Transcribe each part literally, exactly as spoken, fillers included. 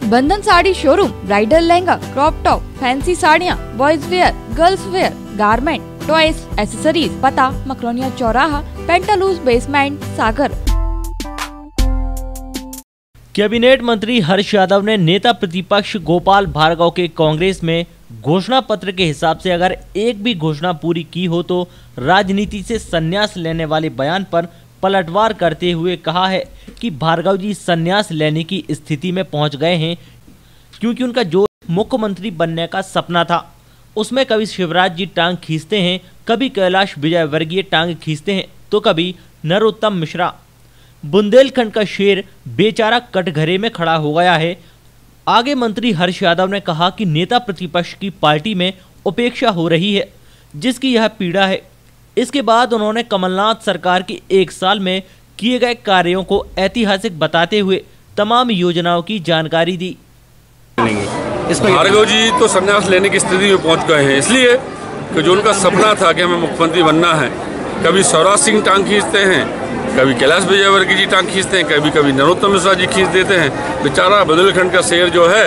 बंधन sari showroom bridal lehenga, crop top, fancy साड़ियाँ, boys wear, girls wear, garment, toys, accessories. पता मकरोनिया चौराहा, पेंटालूज बेसमेंट, सागर। Cabinet मंत्री हर्ष यादव ने नेता प्रतिपक्ष गोपाल भार्गव के कांग्रेस में घोषणा पत्र के हिसाब से अगर एक भी घोषणा पूरी की हो तो राजनीति से संन्यास लेने वाले बयान पर पलटवार करते हुए कहा है कि भार्गव जी संन्यास लेने की स्थिति में पहुंच गए हैं, क्योंकि उनका जो मुख्यमंत्री बनने का सपना था उसमें कभी शिवराज जी टांग खींचते हैं, कभी कैलाश विजयवर्गीय टांग खींचते हैं, तो कभी नरोत्तम मिश्रा। बुंदेलखंड का शेर बेचारा कटघरे में खड़ा हो गया है। आगे मंत्री हर्ष यादव ने कहा कि नेता प्रतिपक्ष की पार्टी में उपेक्षा हो रही है, जिसकी यह पीड़ा है। इसके बाद उन्होंने कमलनाथ सरकार के एक साल में किए गए कार्यों को ऐतिहासिक बताते हुए तमाम योजनाओं की जानकारी दी। भार्गव जी तो संन्यास लेने की स्थिति में पहुंच गए हैं, इसलिए कि जो उनका सपना था कि हमें मुख्यमंत्री बनना है, कभी स्वराज सिंह टांग खींचते हैं, कभी कैलाश विजयवर्गीय जी टांग खींचते हैं, कभी कभी नरोत्तम मिश्रा जी खींच देते हैं। बेचारा बुंदेलखंड का शेर जो है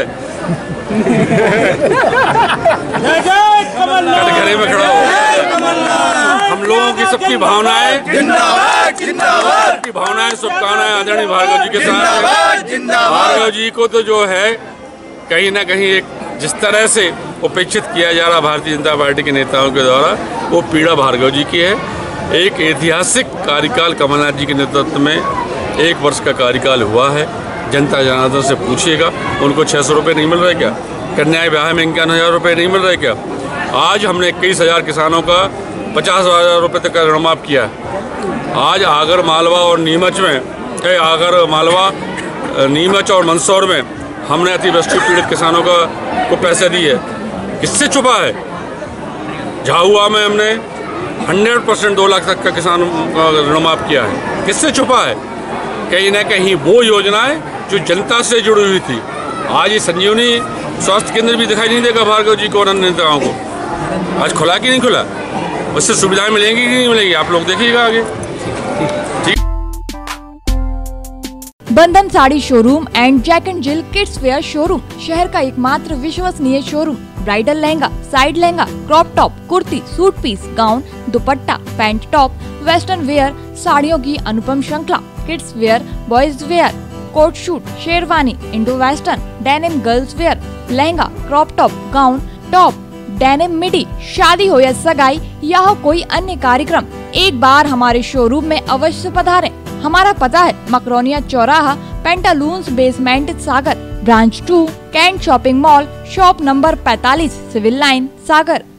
कटघरे में खड़ा हो। हम लोगों की सबकी भावनाएं सबकी भावनाएं शुभकामनाएं आदरणीय भार्गव जी के साथ। भार्गव जी को तो जो है कहीं ना कहीं एक जिस तरह से उपेक्षित किया जा रहा भारतीय जनता पार्टी के नेताओं के द्वारा, वो पीड़ा भार्गव जी की है। एक ऐतिहासिक कार्यकाल कमलनाथ जी के नेतृत्व में एक वर्ष का कार्यकाल हुआ है। जनता जनार्दन से पूछिएगा, उनको छः सौ रुपये नहीं मिल रहे क्या? कन्या विवाह में इक्यावन हज़ार रुपये नहीं मिल रहे क्या? आज हमने इक्कीस हज़ार किसानों का पचास हज़ार रुपये तक का ऋण माफ किया है। आज आगर मालवा और नीमच में आगर मालवा नीमच और मंदसौर में हमने अतिवृष्टि पीड़ित किसानों का को पैसे दिए। किससे छुपा है? झाबुआ में हमने हंड्रेड परसेंट दो लाख तक का किसान का ऋण माफ किया है। किससे छुपा है? कहीं ना कहीं वो योजनाएं जो जनता से जुड़ी हुई थी। आज ये संजीवनी स्वास्थ्य केंद्र भी दिखाई नहीं देगा भार्गव जी को और अन्य नेताओं को। आज खुला कि नहीं खुला? उससे सुविधाएं मिलेंगी कि नहीं मिलेंगी, आप लोग देखिएगा आगे। Bandhan sari showroom and Jack and Jill kids wear showroom, शहर का एकमात्र विश्वसनीय showroom. Bridal lehenga, side lehenga, crop top, kurti, suit piece, gown, dupatta, pant top, western wear, साड़ियों की अनुपम श्रृंखला, kids wear, boys wear, coat suit, sherwani, Indo western, denim girls wear, lehenga, crop top, gown, top, denim midi. शादी हो या सगाई या हो कोई अन्य कार्यक्रम, एक बार हमारे शोरूम में अवश्य पधारें। हमारा पता है मकरोनिया चौराहा, Pantaloons basement, Sagar. Branch two, Cantt shopping mall, shop number पैतालीस, सिविल लाइन, सागर।